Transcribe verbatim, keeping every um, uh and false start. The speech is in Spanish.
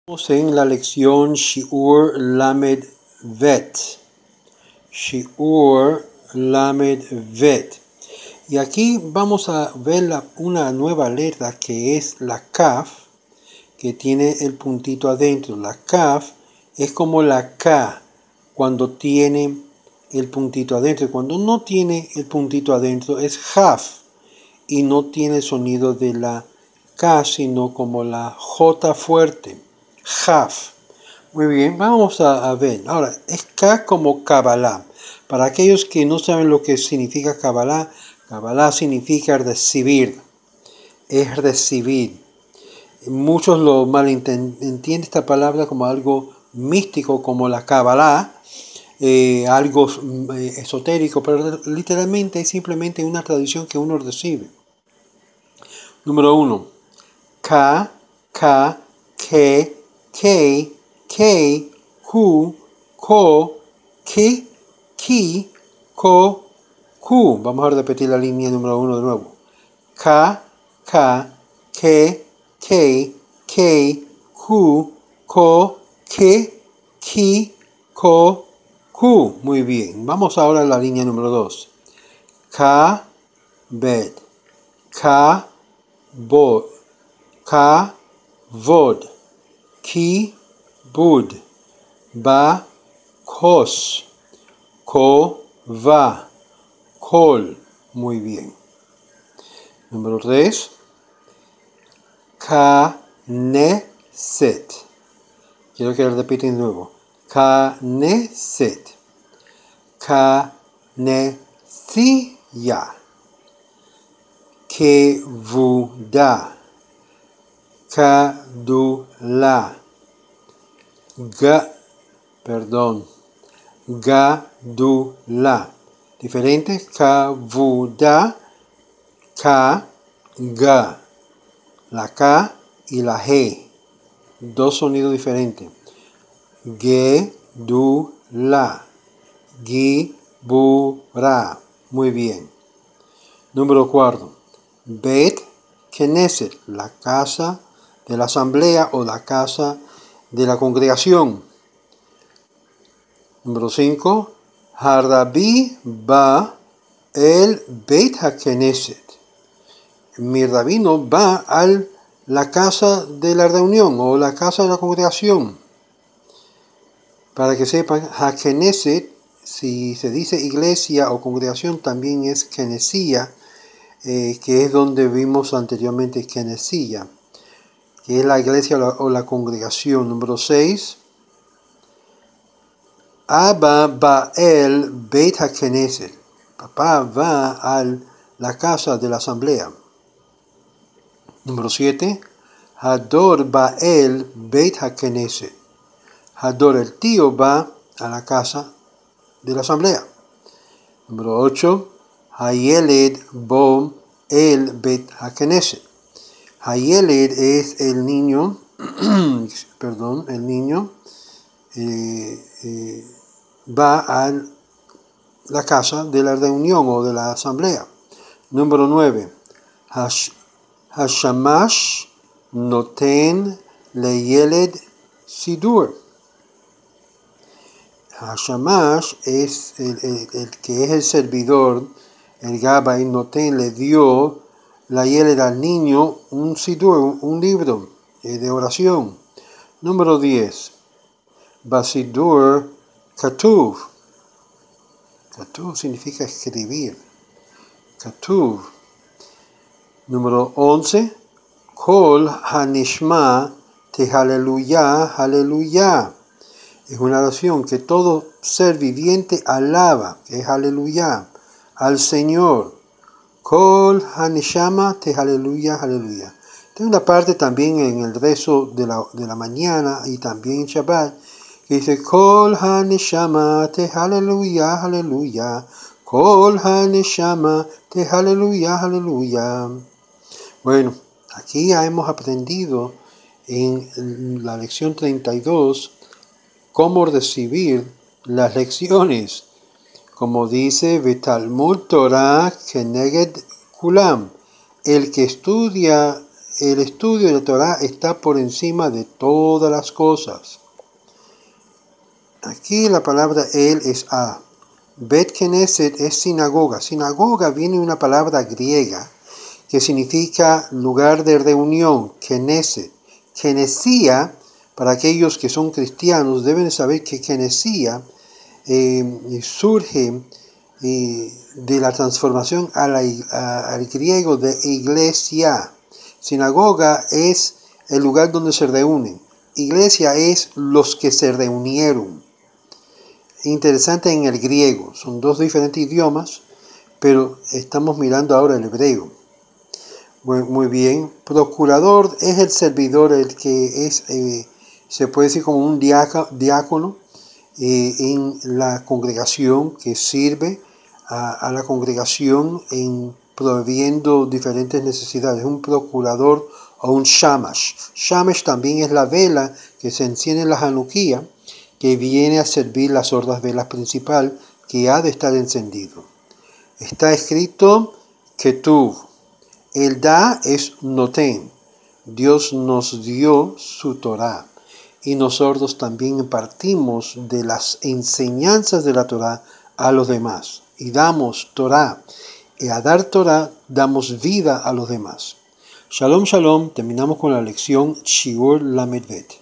Estamos en la lección Shiur Lamed Vet. Shiur Lamed Vet. Y aquí vamos a ver la, una nueva letra que es la Kaf, que tiene el puntito adentro. La Kaf es como la K cuando tiene el puntito adentro. Cuando no tiene el puntito adentro es Haf y no tiene el sonido de la K, sino como la J fuerte. Haf. Muy bien, vamos a, a ver. Ahora, es K como Kabbalah. Para aquellos que no saben lo que significa Kabbalah, Kabbalah significa recibir. Es recibir. Muchos lo malentienden esta palabra como algo místico, como la Kabbalah, eh, algo eh, esotérico, pero literalmente es simplemente una tradición que uno recibe. Número uno. K, K, K, K, K, Q, Ko, Ki, Ki, Ko, Q. Vamos a repetir la línea número uno de nuevo. K, K, K, K, K, Q, Ko, Ki, Ki, Ko, Q. Muy bien. Vamos ahora a la línea número dos. K, Bet. K, Bod. Ka, Vod. Ki, Bud. Ba, Kos. Ko, Va. Kol. Muy bien. Número tres. Ka, Ne, Set. Quiero que lo repiten de nuevo. Ka, Ne, Set. Ka, Ne, Si, Ya. Ke, Vu, Da. Kadula. Ga, perdón. Gadula. Diferente. Kavuda. Ka, ga. La K y la G. Dos sonidos diferentes. Gedula. Gibura. Muy bien. Número cuatro. Bet Knesset. La casa de la asamblea o la casa de la congregación. Número cinco. Harabi ba el Beit HaKnesset. Mi rabino va a la casa de la reunión o la casa de la congregación. Para que sepan, HaKnesset, si se dice iglesia o congregación, también es Knessia, eh, que es donde vimos anteriormente Knessia, que es la iglesia o la, o la congregación. Número seis. Abba Ba'el Beit HaKnesset. Papá va a la casa de la asamblea. Número siete. Hador Ba'el Beit HaKnesset. Hador, el tío, va a la casa de la asamblea. Número ocho. Hayeled Bo El Beit HaKnesset. Hayeled es el niño, perdón, el niño eh, eh, va a la casa de la reunión o de la asamblea. Número nueve. Hash, Hashamash Noten Leyeled Sidur. Hashamash es el, el, el que es el servidor, el Gabbai Noten le dio la Yeled al niño un sidur, un, un libro eh, de oración. Número diez. Basidur Katuv. Katuv significa escribir. Katuv. Número once. Kol Hanishma Te Haleluya, Haleluya. Es una oración que todo ser viviente alaba, que es Aleluya, al Señor. Kol Haneshama Te Aleluya, Aleluya. Hay una parte también en el rezo de la, de la mañana y también en Shabbat que dice Kol Haneshama Te Aleluya, Aleluya. Kol Haneshama Te Aleluya, Aleluya. Bueno, aquí ya hemos aprendido en la lección treinta y dos cómo recibir las lecciones. Como dice Betalmud Torah Keneged Kulam, el que estudia el estudio de la Torah está por encima de todas las cosas. Aquí la palabra el es a. Bet Knesset es sinagoga. Sinagoga viene de una palabra griega que significa lugar de reunión, Knesset. Kenesia, para aquellos que son cristianos, deben saber que Kenesia eh, surge eh, de la transformación a la, a, al griego de iglesia. Sinagoga es el lugar donde se reúnen. Iglesia es los que se reunieron. Interesante en el griego. Son dos diferentes idiomas, pero estamos mirando ahora el hebreo. Muy, muy bien. Procurador es el servidor, el que es, eh, se puede decir como un diácono eh, en la congregación, que sirve a, a la congregación en proveyendo diferentes necesidades. Un procurador o un shamash. Shamash también es la vela que se enciende en la Hanukkah, que viene a servir las otras velas principal, que ha de estar encendido. Está escrito Ketuv. El da es noten. Dios nos dio su Torah. Y nosotros también impartimos de las enseñanzas de la Torah a los demás. Y damos Torah. Y a dar Torah damos vida a los demás. Shalom, shalom. Terminamos con la lección Shiur Lamed Bet.